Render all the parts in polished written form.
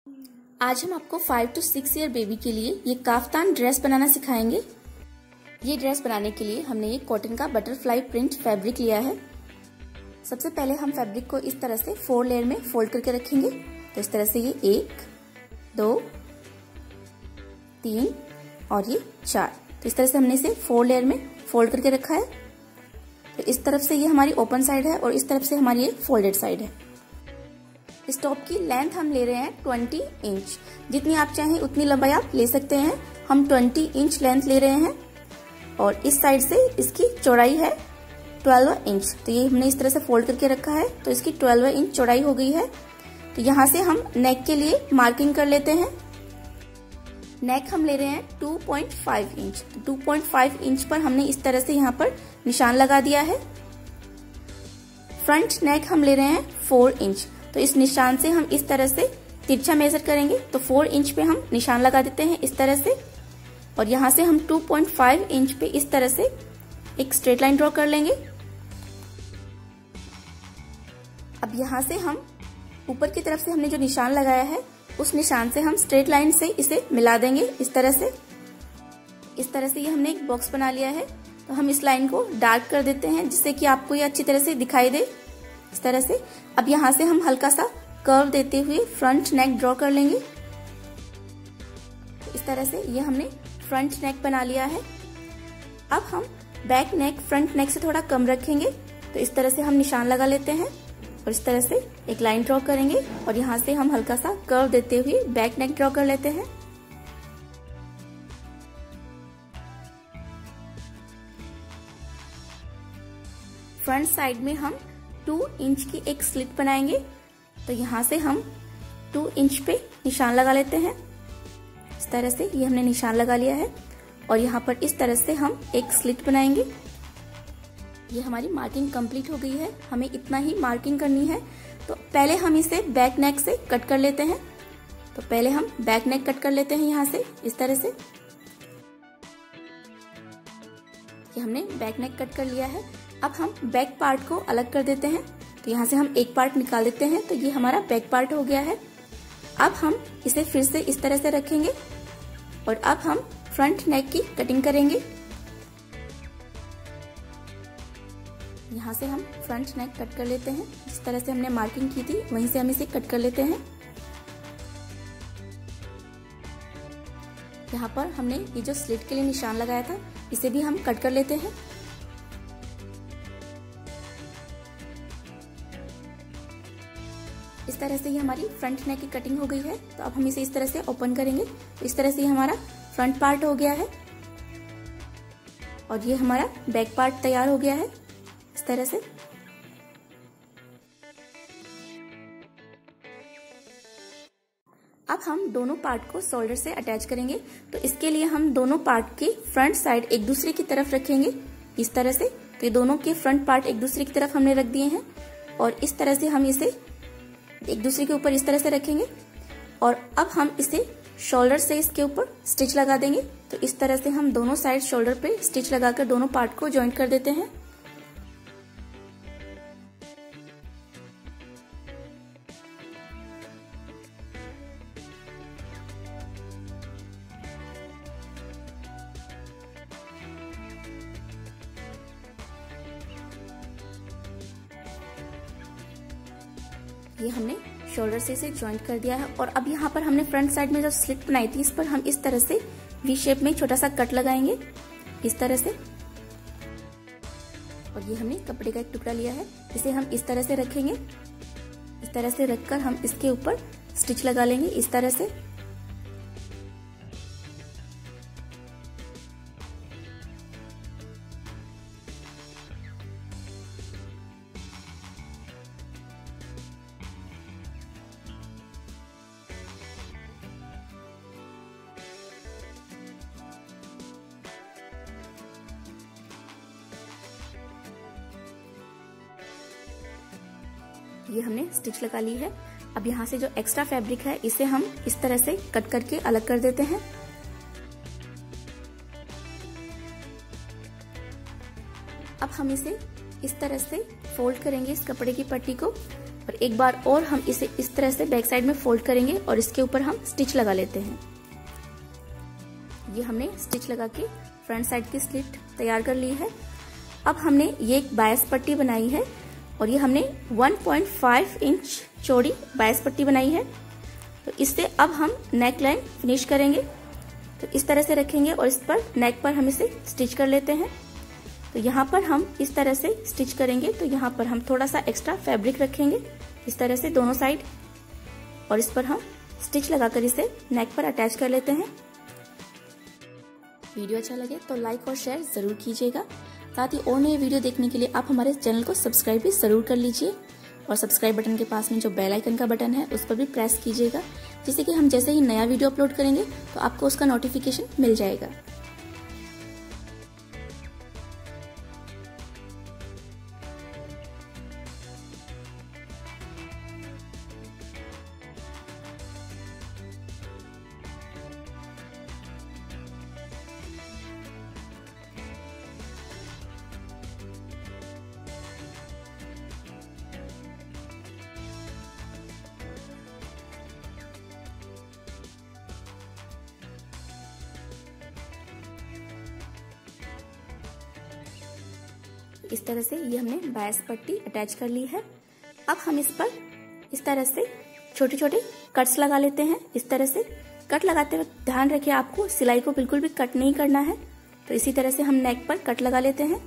आज हम आपको 5 to 6 ईयर बेबी के लिए ये काफ्तान ड्रेस बनाना सिखाएंगे। ये ड्रेस बनाने के लिए हमने ये कॉटन का बटरफ्लाई प्रिंट फैब्रिक लिया है। सबसे पहले हम फैब्रिक को इस तरह से 4 लेयर में फोल्ड करके रखेंगे। तो इस तरह से ये 1, 2, 3 और ये 4। तो इस तरह से हमने इसे 4 लेयर में फोल्ड करके रखा है। तो इस तरफ से ये हमारी ओपन साइड है और इस तरफ से हमारी ये फोल्डेड साइड है। इस टॉप की लेंथ हम ले रहे हैं 20 इंच। जितनी आप चाहें उतनी लंबाई आप ले सकते हैं। हम 20 इंच लेंथ ले रहे हैं और इस साइड से इसकी चौड़ाई है 12 इंच। तो ये हमने इस तरह से फोल्ड करके रखा है तो इसकी 12 इंच चौड़ाई हो गई है। तो यहाँ से हम नेक के लिए मार्किंग कर लेते हैं। नेक हम ले रहे हैं 2.5 इंच। तो 2.5 इंच पर हमने इस तरह से यहाँ पर निशान लगा दिया है। फ्रंट नेक हम ले रहे हैं 4 इंच। तो इस निशान से हम इस तरह से तिरछा मेजर करेंगे। तो 4 इंच पे हम निशान लगा देते हैं इस तरह से और यहाँ से हम 2.5 इंच पे इस तरह से एक स्ट्रेट लाइन ड्रॉ कर लेंगे। अब यहाँ से हम ऊपर की तरफ से हमने जो निशान लगाया है उस निशान से हम स्ट्रेट लाइन से इसे मिला देंगे इस तरह से। इस तरह से ये हमने एक बॉक्स बना लिया है। तो हम इस लाइन को डार्क कर देते हैं जिससे कि आपको ये अच्छी तरह से दिखाई दे इस तरह से। अब यहाँ से हम हल्का सा कर्व देते हुए फ्रंट नेक ड्रॉ कर लेंगे। इस तरह से ये हमने फ्रंट नेक बना लिया है। अब हम बैक नेक फ्रंट नेक से थोड़ा कम रखेंगे। तो इस तरह से हम निशान लगा लेते हैं और इस तरह से एक लाइन ड्रॉ करेंगे और यहाँ से हम हल्का सा कर्व देते हुए बैक नेक ड्रॉ कर लेते हैं। फ्रंट साइड में हम 2 इंच की एक स्लिट बनाएंगे। तो यहाँ से हम 2 इंच पे निशान लगा लेते हैं इस तरह से। ये हमने निशान लगा लिया है और यहाँ पर इस तरह से हम एक स्लिट बनाएंगे। ये हमारी मार्किंग कंप्लीट हो गई है। हमें इतना ही मार्किंग करनी है। तो पहले हम इसे बैक नेक से कट कर लेते हैं। तो पहले हम बैक नेक कट कर लेते हैं यहाँ से इस तरह से। ये हमने बैक नेक कट कर लिया है। अब हम बैक पार्ट को अलग कर देते हैं। तो यहाँ से हम एक पार्ट निकाल देते हैं। तो ये हमारा बैक पार्ट हो गया है। अब हम इसे फिर से इस तरह से रखेंगे और अब हम फ्रंट नेक की कटिंग करेंगे। यहाँ से हम फ्रंट नेक कट कर लेते हैं। जिस तरह से हमने मार्किंग की थी वहीं से हम इसे कट कर लेते हैं। यहाँ पर हमने ये जो स्लिट के लिए निशान लगाया था इसे भी हम कट कर लेते हैं। इस तरह से ये हमारी फ्रंट नेक की कटिंग हो गई है। तो अब हम इसे इस तरह से ओपन करेंगे। तो इस तरह से ये हमारा फ्रंट पार्ट हो गया है और ये हमारा बैक पार्ट तैयार हो गया है इस तरह से। अब हम दोनों पार्ट को शोल्डर से अटैच करेंगे। तो इसके लिए हम दोनों पार्ट के फ्रंट साइड एक दूसरे की तरफ रखेंगे इस तरह से। तो ये दोनों के फ्रंट पार्ट एक दूसरे की तरफ हमने रख दिए हैं और इस तरह से हम इसे एक दूसरे के ऊपर इस तरह से रखेंगे और अब हम इसे शोल्डर से इसके ऊपर स्टिच लगा देंगे। तो इस तरह से हम दोनों साइड शोल्डर पे स्टिच लगाकर दोनों पार्ट को जॉइंट कर देते हैं। ये हमने शोल्डर से इसे जॉइंट कर दिया है और अब यहाँ पर हमने फ्रंट साइड में जो स्लिट बनाई थी इस पर हम इस तरह से वी शेप में छोटा सा कट लगाएंगे इस तरह से। और ये हमने कपड़े का एक टुकड़ा लिया है, इसे हम इस तरह से रखेंगे। इस तरह से रखकर हम इसके ऊपर स्टिच लगा लेंगे इस तरह से। ये हमने स्टिच लगा ली है। अब यहाँ से जो एक्स्ट्रा फैब्रिक है इसे हम इस तरह से कट करके अलग कर देते हैं। अब हम इसे इस तरह से फोल्ड करेंगे इस कपड़े की पट्टी को और एक बार और हम इसे इस तरह से बैक साइड में फोल्ड करेंगे और इसके ऊपर हम स्टिच लगा लेते हैं। ये हमने स्टिच लगा के फ्रंट साइड की स्लिट तैयार कर ली है। अब हमने ये एक बायस पट्टी बनाई है और ये हमने 1.5 इंच चौड़ी बायस पट्टी बनाई है। तो इससे अब हम नेक लाइन फिनिश करेंगे। तो इस तरह से रखेंगे और इस पर नेक पर हम इसे स्टिच कर लेते हैं। तो यहाँ पर हम इस तरह से स्टिच करेंगे। तो यहाँ पर हम थोड़ा सा एक्स्ट्रा फैब्रिक रखेंगे इस तरह से दोनों साइड, और इस पर हम स्टिच लगाकर इसे नेक पर अटैच कर लेते हैं। वीडियो अच्छा लगे तो लाइक और शेयर जरूर कीजिएगा। साथ ही और नए वीडियो देखने के लिए आप हमारे चैनल को सब्सक्राइब भी जरूर कर लीजिए और सब्सक्राइब बटन के पास में जो बेल आइकन का बटन है उस पर भी प्रेस कीजिएगा, जिससे कि हम जैसे ही नया वीडियो अपलोड करेंगे तो आपको उसका नोटिफिकेशन मिल जाएगा। इस तरह से ये हमने बायस पट्टी अटैच कर ली है। अब हम इस पर इस तरह से छोटे छोटे कट्स लगा लेते हैं। इस तरह से कट लगाते वक्त ध्यान रखिए आपको सिलाई को बिल्कुल भी कट नहीं करना है। तो इसी तरह से हम नेक पर कट लगा लेते हैं।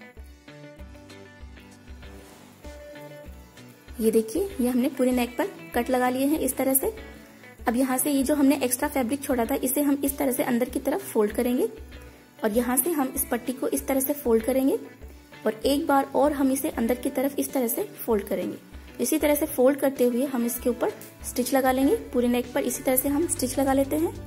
ये देखिए, ये हमने पूरे नेक पर कट लगा लिए हैं इस तरह से। अब यहाँ से ये जो हमने एक्स्ट्रा फैब्रिक छोड़ा था इसे हम इस तरह से अंदर की तरफ फोल्ड करेंगे और यहाँ से हम इस पट्टी को इस तरह से फोल्ड करेंगे और एक बार और हम इसे अंदर की तरफ इस तरह से फोल्ड करेंगे। इसी तरह से फोल्ड करते हुए हम इसके ऊपर स्टिच लगा लेंगे। पूरे नेक पर इसी तरह से हम स्टिच लगा लेते हैं।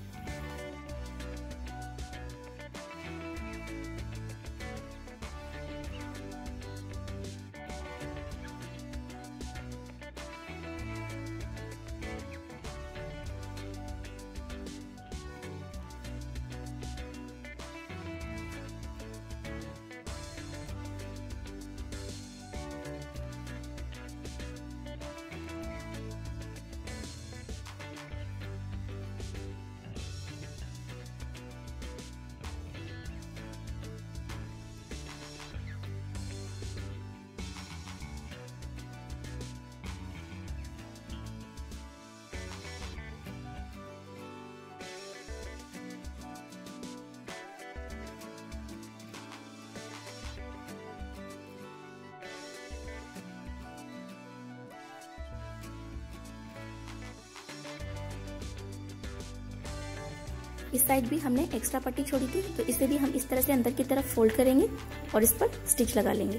इस साइड भी हमने एक्स्ट्रा पट्टी छोड़ी थी, तो इसे भी हम इस तरह से अंदर की तरफ फोल्ड करेंगे और इस पर स्टिच लगा लेंगे।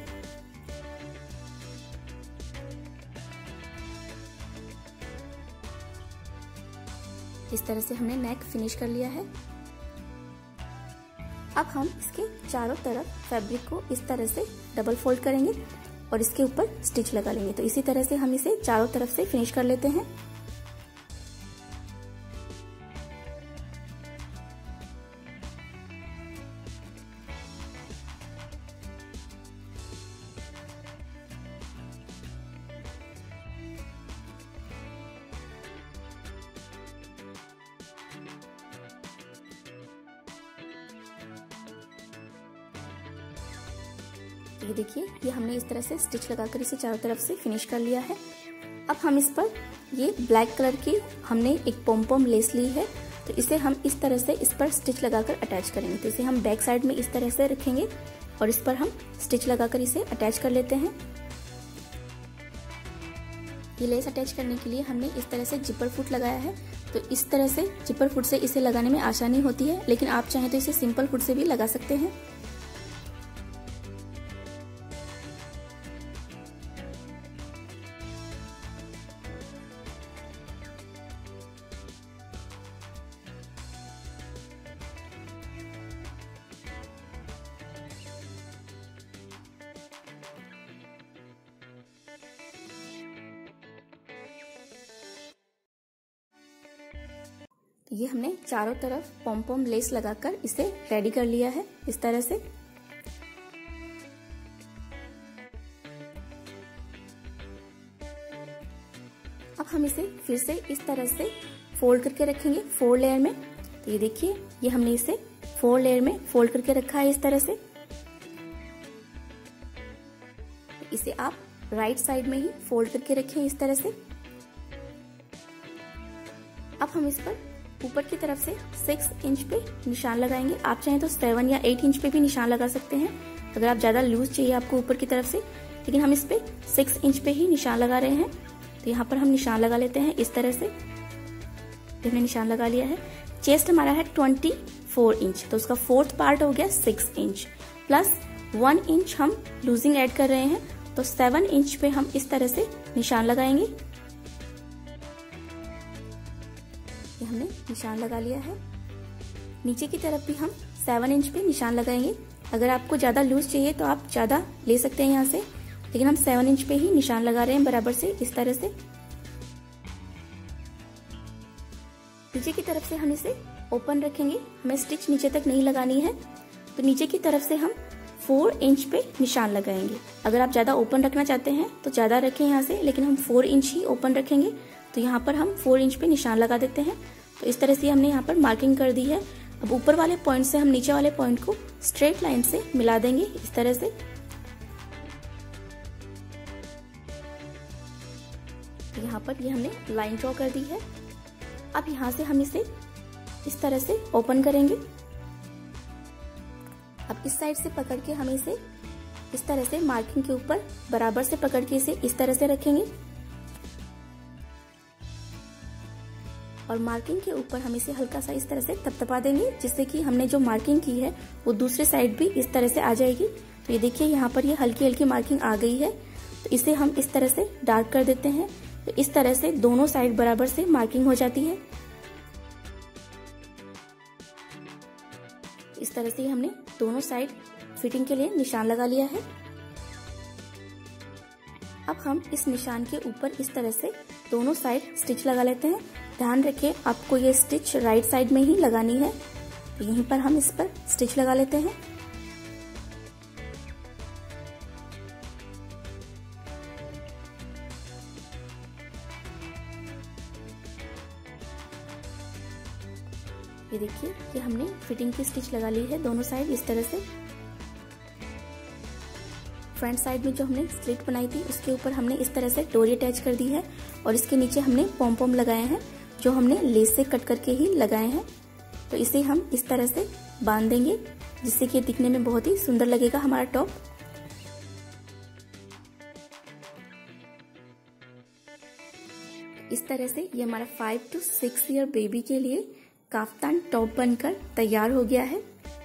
इस तरह से हमने नेक फिनिश कर लिया है। अब हम इसके चारों तरफ फैब्रिक को इस तरह से डबल फोल्ड करेंगे और इसके ऊपर स्टिच लगा लेंगे। तो इसी तरह से हम इसे चारों तरफ से फिनिश कर लेते हैं। ये देखिए, ये हमने इस तरह से स्टिच लगाकर इसे चारों तरफ से फिनिश कर लिया है। अब हम इस पर ये ब्लैक कलर की हमने एक पॉम लेस ली है, तो इसे हम इस तरह से इस पर स्टिच लगाकर अटैच करेंगे। तो इसे हम बैक साइड में इस तरह से रखेंगे और इस पर हम स्टिच लगाकर इसे अटैच कर लेते हैं। ये लेस अटैच करने के लिए हमने इस तरह से जिपर फुट लगाया है। तो इस तरह से जिपर फुट से इसे लगाने में आसानी होती है, लेकिन आप चाहें तो इसे सिंपल फुट से भी लगा सकते हैं। ये हमने चारों तरफ पॉम लेस लगाकर इसे रेडी कर लिया है इस तरह से। हम इसे फिर से इस तरह से फोल्ड करके रखेंगे 4 लेयर में। तो ये देखिए, ये हमने इसे 4 लेयर में फोल्ड करके रखा है इस तरह से। इसे आप राइट साइड में ही फोल्ड करके रखें इस तरह से। अब हम इस पर ऊपर की तरफ से 6 इंच पे निशान लगाएंगे। आप चाहें तो 7 या 8 इंच पे भी निशान लगा सकते हैं, अगर आप ज्यादा लूज चाहिए आपको ऊपर की तरफ से। लेकिन हम इस पे 6 इंच पे ही निशान लगा रहे हैं। तो यहाँ पर हम निशान लगा लेते हैं इस तरह से। हमने निशान लगा लिया है। चेस्ट हमारा है 24 इंच, तो उसका 4th पार्ट हो गया 6 इंच प्लस 1 इंच हम लूजिंग ऐड कर रहे हैं, तो 7 इंच पे हम इस तरह से निशान लगाएंगे। ये हमने निशान लगा लिया है। नीचे की तरफ भी हम 7 इंच पे निशान लगाएंगे। अगर आपको ज्यादा लूज चाहिए तो आप ज्यादा ले सकते हैं यहाँ से, लेकिन हम 7 इंच पे ही निशान लगा रहे हैं बराबर से इस तरह से। नीचे की तरफ से हम इसे ओपन रखेंगे, हमें स्टिच नीचे तक नहीं लगानी है। तो नीचे की तरफ से हम 4 इंच पे निशान लगाएंगे। अगर आप ज्यादा ओपन रखना चाहते हैं तो ज्यादा रखें यहाँ से, लेकिन हम 4 इंच ही ओपन रखेंगे। तो यहाँ पर हम 4 इंच पे निशान लगा देते हैं। तो इस तरह से हमने यहाँ पर मार्किंग कर दी है। अब ऊपर वाले पॉइंट से हम नीचे वाले पॉइंट को स्ट्रेट लाइन से मिला देंगे इस तरह से। यहाँ पर ये हमने लाइन ड्रॉ कर दी है। अब यहाँ से हम इसे इस तरह से ओपन करेंगे। अब इस साइड से पकड़ के हम इसे इस तरह से मार्किंग के ऊपर बराबर से पकड़ के इसे इस तरह से रखेंगे, और मार्किंग के ऊपर हम इसे हल्का सा इस तरह से थपथपा देंगे, जिससे कि हमने जो मार्किंग की है वो दूसरे साइड भी इस तरह से आ जाएगी। तो ये देखिए, यहाँ पर ये हल्की हल्की मार्किंग आ गई है। तो इसे हम इस तरह से डार्क कर देते हैं। तो इस तरह से दोनों साइड बराबर से मार्किंग हो जाती है। इस तरह से हमने दोनों साइड फिटिंग के लिए निशान लगा लिया है। अब हम इस निशान के ऊपर इस तरह से दोनों साइड स्टिच लगा लेते हैं। ध्यान रखें, आपको ये स्टिच राइट साइड में ही लगानी है। तो यहीं पर हम इस पर स्टिच लगा लेते हैं। ये देखिए, ये हमने फिटिंग की स्टिच लगा ली है दोनों साइड इस तरह से। फ्रंट साइड में जो हमने स्लिट बनाई थी उसके ऊपर हमने इस तरह से डोरी अटैच कर दी है, और इसके नीचे हमने पॉम पॉम लगाए हैं जो हमने लेस से कट करके ही लगाए हैं। तो इसे हम इस तरह से बांध देंगे, जिससे कि दिखने में बहुत ही सुंदर लगेगा हमारा टॉप। इस तरह से ये हमारा 5 to 6 ईयर बेबी के लिए काफ्तान टॉप बनकर तैयार हो गया है।